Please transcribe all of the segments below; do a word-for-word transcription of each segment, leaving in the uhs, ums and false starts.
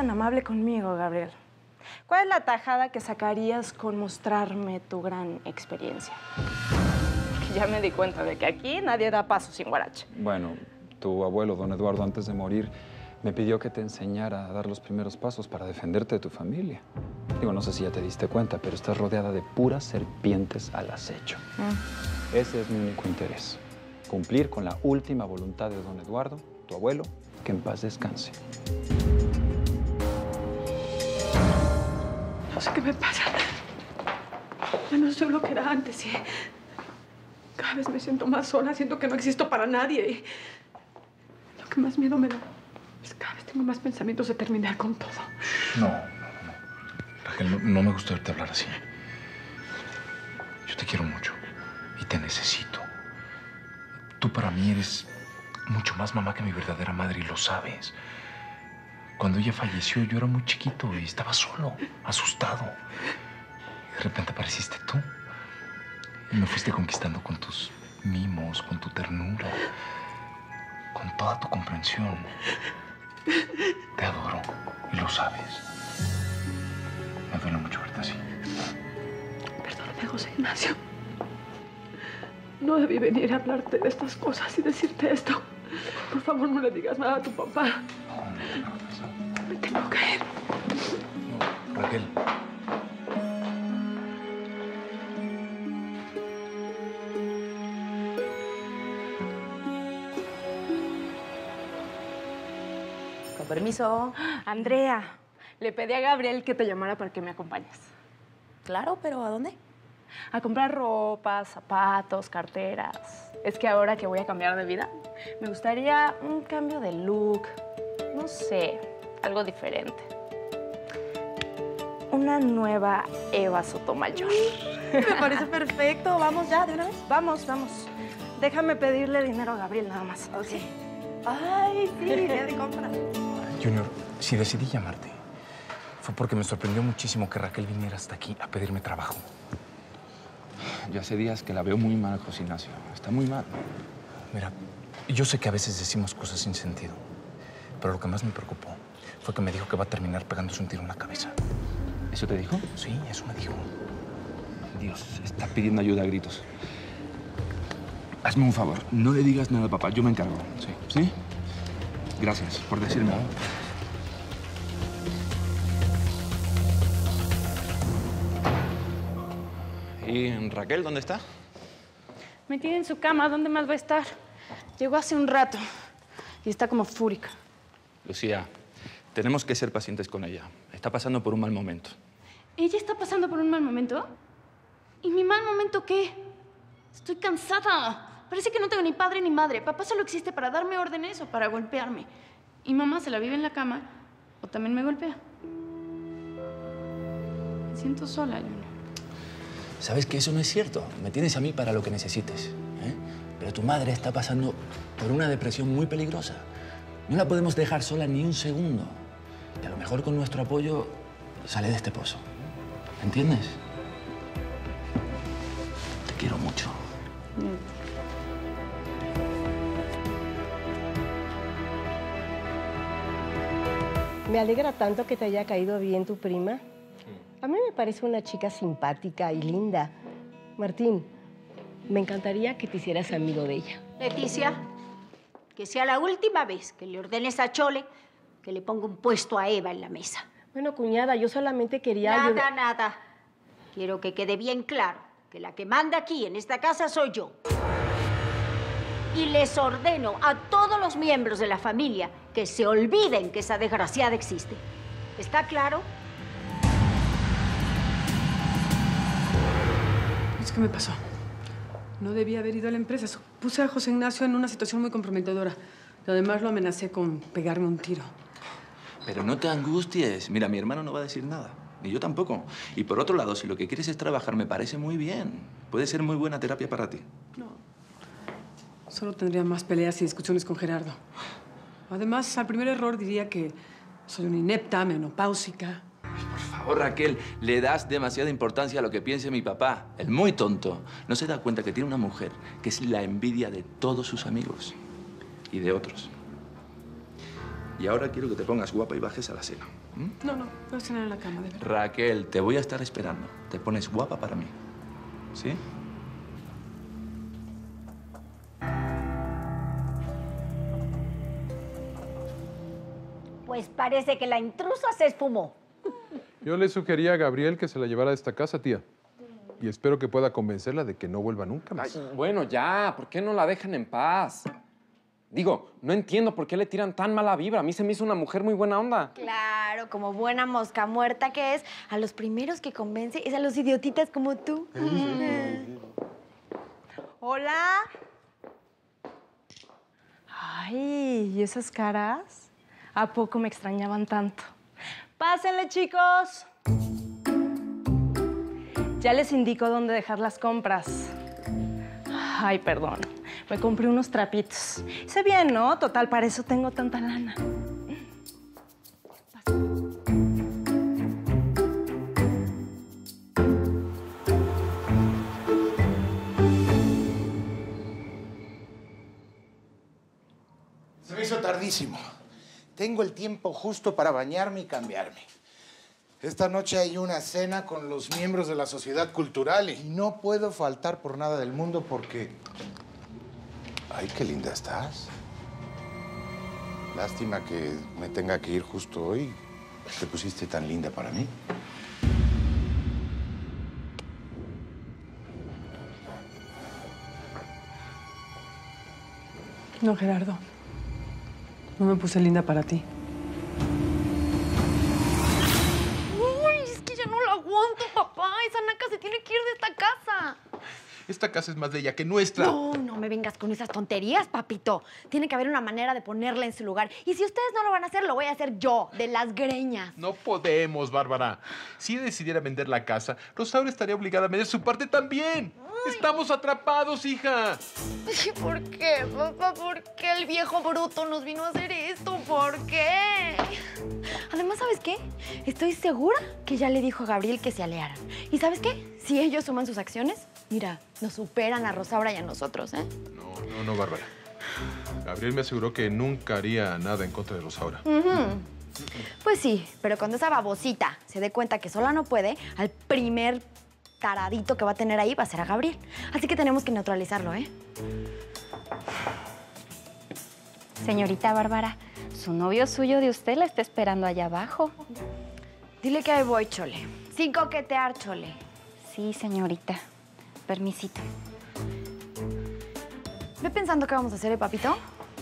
tan amable conmigo, Gabriel. ¿Cuál es la tajada que sacarías con mostrarme tu gran experiencia? Porque ya me di cuenta de que aquí nadie da paso sin guarache. Bueno, tu abuelo, don Eduardo, antes de morir, me pidió que te enseñara a dar los primeros pasos para defenderte de tu familia. Digo, no sé si ya te diste cuenta, pero estás rodeada de puras serpientes al acecho. Mm. Ese es mi único interés. Cumplir con la última voluntad de don Eduardo, tu abuelo, que en paz descanse. No sé qué me pasa. Ya no soy lo que era antes y cada vez me siento más sola, siento que no existo para nadie. Y lo que más miedo me da es que cada vez tengo más pensamientos de terminar con todo. No, no, no. Raquel, no, no me gusta verte hablar así. Yo te quiero mucho y te necesito. Tú para mí eres mucho más mamá que mi verdadera madre y lo sabes. Cuando ella falleció, yo era muy chiquito y estaba solo, asustado. Y de repente apareciste tú. Y me fuiste conquistando con tus mimos, con tu ternura, con toda tu comprensión. Te adoro y lo sabes. Me duele mucho verte así. Perdóname, José Ignacio. No debí venir a hablarte de estas cosas y decirte esto. Por favor, no le digas nada a tu papá. No, no, no. Me tengo que ir. No, Raquel. Con permiso. Andrea, le pedí a Gabriel que te llamara para que me acompañes. Claro, pero ¿a dónde? A comprar ropa, zapatos, carteras. Es que ahora que voy a cambiar de vida, me gustaría un cambio de look. No sé, algo diferente. Una nueva Eva Sotomayor. Me parece perfecto. ¿Vamos ya de una vez? Vamos, vamos. Déjame pedirle dinero a Gabriel nada más. Ok. Sí. Ay, sí, idea de compra. Junior, si decidí llamarte, fue porque me sorprendió muchísimo que Raquel viniera hasta aquí a pedirme trabajo. Ya hace días que la veo muy mal, José Ignacio. Está muy mal. Mira, yo sé que a veces decimos cosas sin sentido, pero lo que más me preocupó fue que me dijo que va a terminar pegándose un tiro en la cabeza. ¿Eso te dijo? Sí, eso me dijo. Dios, está pidiendo ayuda a gritos. Hazme un favor, no le digas nada a papá, yo me encargo. Sí. ¿Sí? Gracias por decirme. ¿Y Raquel dónde está? Metida en su cama, ¿dónde más va a estar? Llegó hace un rato y está como fúrica. Lucía, tenemos que ser pacientes con ella. Está pasando por un mal momento. ¿Ella está pasando por un mal momento? ¿Y mi mal momento qué? Estoy cansada. Parece que no tengo ni padre ni madre. Papá solo existe para darme órdenes o para golpearme. Y mamá se la vive en la cama o también me golpea. Me siento sola, Junior. Sabes que eso no es cierto. Me tienes a mí para lo que necesites, ¿eh? Pero tu madre está pasando por una depresión muy peligrosa. No la podemos dejar sola ni un segundo. Y a lo mejor con nuestro apoyo sale de este pozo. ¿Entiendes? Te quiero mucho. Mm. Me alegra tanto que te haya caído bien tu prima. A mí me parece una chica simpática y linda. Martín, me encantaría que te hicieras amigo de ella. Leticia, que sea la última vez que le ordenes a Chole que le ponga un puesto a Eva en la mesa. Bueno, cuñada, yo solamente quería... Nada, ayudar... nada. Quiero que quede bien claro que la que manda aquí en esta casa soy yo. Y les ordeno a todos los miembros de la familia que se olviden que esa desgraciada existe. ¿Está claro? Es que me pasó. No debía haber ido a la empresa. Puse a José Ignacio en una situación muy comprometedora. Y además lo amenacé con pegarme un tiro. Pero no te angusties. Mira, mi hermano no va a decir nada. Ni yo tampoco. Y por otro lado, si lo que quieres es trabajar, me parece muy bien. Puede ser muy buena terapia para ti. No. Solo tendría más peleas y discusiones con Gerardo. Además, al primer error diría que soy una inepta, menopáusica. Por favor, Raquel, le das demasiada importancia a lo que piense mi papá. El muy tonto. No se da cuenta que tiene una mujer que es la envidia de todos sus amigos. Y de otros. Y ahora quiero que te pongas guapa y bajes a la cena. ¿Mm? No, no, voy a cenar en la cama, de verdad. Raquel, te voy a estar esperando. Te pones guapa para mí. ¿Sí? Pues parece que la intrusa se esfumó. Yo le sugería a Gabriel que se la llevara a esta casa, tía. Y espero que pueda convencerla de que no vuelva nunca más. Ay, bueno, ya, ¿por qué no la dejan en paz? Digo, no entiendo por qué le tiran tan mala vibra. A mí se me hizo una mujer muy buena onda. Claro, como buena mosca muerta que es, a los primeros que convence es a los idiotitas como tú. Hola. Ay, ¿y esas caras? ¿A poco me extrañaban tanto? Pásenle, chicos. Ya les indico dónde dejar las compras. Ay, perdón. Me compré unos trapitos. Sé bien, ¿no? Total, para eso tengo tanta lana. Se me hizo tardísimo. Tengo el tiempo justo para bañarme y cambiarme. Esta noche hay una cena con los miembros de la sociedad cultural y no puedo faltar por nada del mundo porque... ¡Ay, qué linda estás! Lástima que me tenga que ir justo hoy. Te pusiste tan linda para mí. No, Gerardo. No me puse linda para ti. Uy, es que ya no la aguanto, papá. Esa naca se tiene que ir de esta casa. Esta casa es más de ella que nuestra. No, no me vengas con esas tonterías, papito. Tiene que haber una manera de ponerla en su lugar. Y si ustedes no lo van a hacer, lo voy a hacer yo, de las greñas. No podemos, Bárbara. Si ella decidiera vender la casa, Rosaura estaría obligada a vender su parte también. ¡Estamos atrapados, hija! ¿Por qué, papá? ¿Por qué el viejo bruto nos vino a hacer esto? ¿Por qué? Además, ¿sabes qué? Estoy segura que ya le dijo a Gabriel que se aliaran. ¿Y sabes qué? Si ellos suman sus acciones, mira, nos superan a Rosaura y a nosotros, ¿eh? No, no, no, Bárbara. Gabriel me aseguró que nunca haría nada en contra de Rosaura. Uh-huh. Pues sí, pero cuando esa babosita se dé cuenta que sola no puede, al primer taradito que va a tener ahí va a ser a Gabriel. Así que tenemos que neutralizarlo, ¿eh? Señorita Bárbara, su novio suyo de usted la está esperando allá abajo. Dile que ahí voy, Chole. Sin coquetear, Chole. Sí, señorita. Permisito. Ve pensando qué vamos a hacer, ¿eh, papito?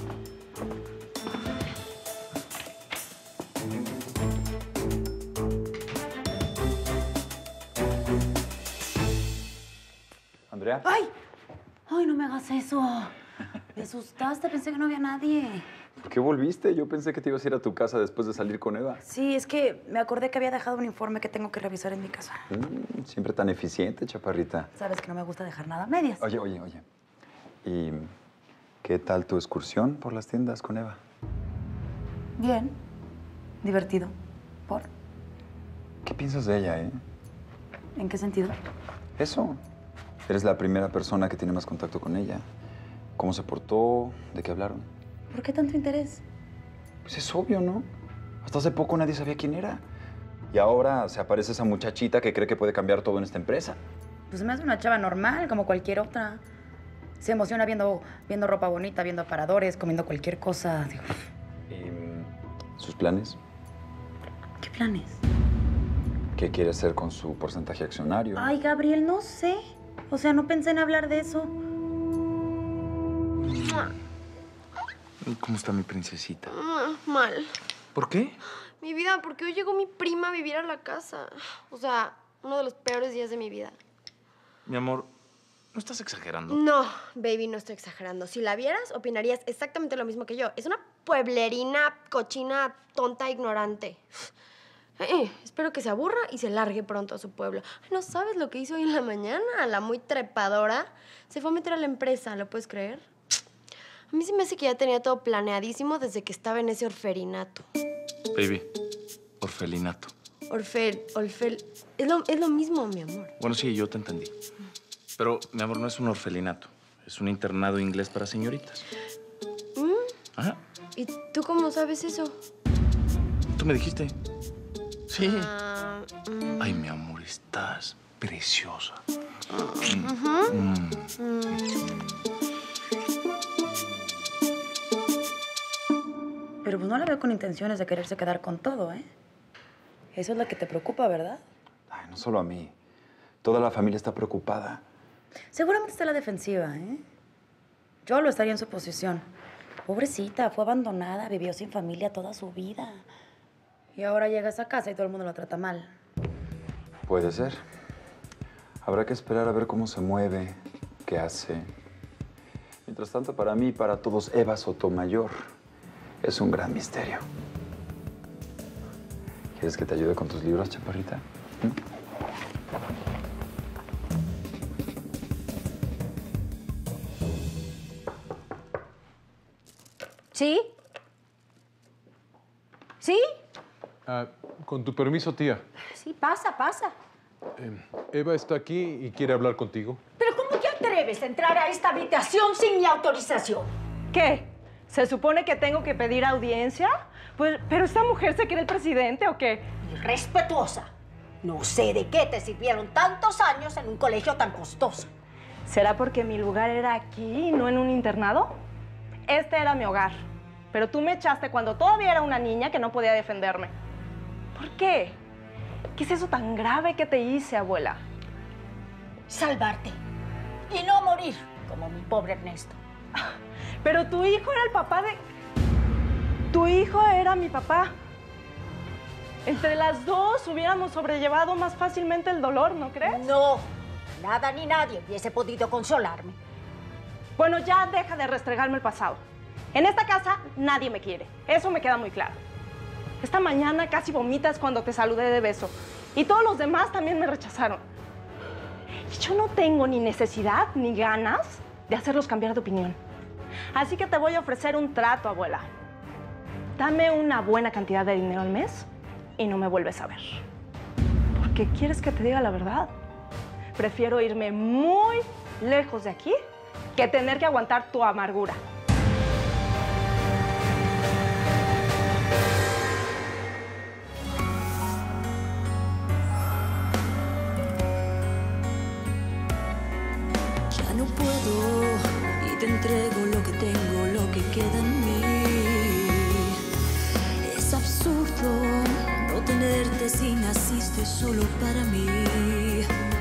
¿Andrea? ¡Ay! ¡Ay, no me hagas eso! Me asustaste, pensé que no había nadie. ¿Por qué volviste? Yo pensé que te ibas a ir a tu casa después de salir con Eva. Sí, es que me acordé que había dejado un informe que tengo que revisar en mi casa. Mm, siempre tan eficiente, chaparrita. Sabes que no me gusta dejar nada a medias. Oye, oye, oye. ¿Y qué tal tu excursión por las tiendas con Eva? Bien. Divertido. ¿Por? ¿Qué piensas de ella, eh? ¿En qué sentido? Eso. Eres la primera persona que tiene más contacto con ella. ¿Cómo se portó? ¿De qué hablaron? ¿Por qué tanto interés? Pues es obvio, ¿no? Hasta hace poco nadie sabía quién era. Y ahora se aparece esa muchachita que cree que puede cambiar todo en esta empresa. Pues me hace una chava normal, como cualquier otra. Se emociona viendo, viendo ropa bonita, viendo aparadores, comiendo cualquier cosa. Digo, ¿Y sus planes? ¿qué planes? ¿Qué quiere hacer con su porcentaje accionario? Ay, Gabriel, no sé. O sea, no pensé en hablar de eso. ¿Cómo está mi princesita? Ah, mal. ¿Por qué? Mi vida, porque hoy llegó mi prima a vivir a la casa. O sea, uno de los peores días de mi vida. Mi amor, ¿no estás exagerando? No, baby, no estoy exagerando. Si la vieras, opinarías exactamente lo mismo que yo. Es una pueblerina, cochina, tonta, ignorante. Eh, espero que se aburra y se largue pronto a su pueblo. Ay, ¿no sabes lo que hizo hoy en la mañana? La muy trepadora. Se fue a meter a la empresa, ¿lo puedes creer? A mí se me hace que ya tenía todo planeadísimo desde que estaba en ese orferinato. Baby, orfelinato. Orfel, orfel... Es lo, es lo mismo, mi amor. Bueno, sí, yo te entendí. Pero, mi amor, no es un orfelinato. Es un internado inglés para señoritas. ¿Mm? Ajá. ¿Y tú cómo sabes eso? Tú me dijiste. Sí. Ay, mi amor, estás preciosa. Ujú. Mm. Pero pues no la veo con intenciones de quererse quedar con todo, ¿eh? Eso es lo que te preocupa, ¿verdad? Ay, no solo a mí. Toda la familia está preocupada. Seguramente está a la defensiva, ¿eh? Yo lo estaría en su posición. Pobrecita, fue abandonada, vivió sin familia toda su vida. Y ahora llega a esa casa y todo el mundo la trata mal. Puede ser. Habrá que esperar a ver cómo se mueve, qué hace. Mientras tanto, para mí y para todos, Eva Sotomayor es un gran misterio. ¿Quieres que te ayude con tus libros, chaparrita? ¿Mm? ¿Sí? ¿Sí? Ah, con tu permiso, tía. Sí, pasa, pasa. Eh, Eva está aquí y quiere hablar contigo. ¿Pero cómo te atreves a entrar a esta habitación sin mi autorización? ¿Qué? ¿Se supone que tengo que pedir audiencia? Pues, ¿pero esta mujer se cree el presidente o qué? Irrespetuosa. No sé de qué te sirvieron tantos años en un colegio tan costoso. ¿Será porque mi lugar era aquí y no en un internado? Este era mi hogar. Pero tú me echaste cuando todavía era una niña que no podía defenderme. ¿Por qué? ¿Qué es eso tan grave que te hice, abuela? Salvarte. Y no morir, como mi pobre Ernesto. Pero tu hijo era el papá de... Tu hijo era mi papá. Entre las dos hubiéramos sobrellevado más fácilmente el dolor, ¿no crees? No. Nada ni nadie hubiese podido consolarme. Bueno, ya deja de restregarme el pasado. En esta casa nadie me quiere. Eso me queda muy claro. Esta mañana casi vomitas cuando te saludé de beso. Y todos los demás también me rechazaron. Y yo no tengo ni necesidad ni ganas de hacerlos cambiar de opinión. Así que te voy a ofrecer un trato, abuela. Dame una buena cantidad de dinero al mes y no me vuelves a ver. ¿Por qué quieres que te diga la verdad? Prefiero irme muy lejos de aquí que tener que aguantar tu amargura. Ya no puedo y te entrego lo que tengo, lo que queda en mí. Es absurdo no tenerte si naciste solo para mí.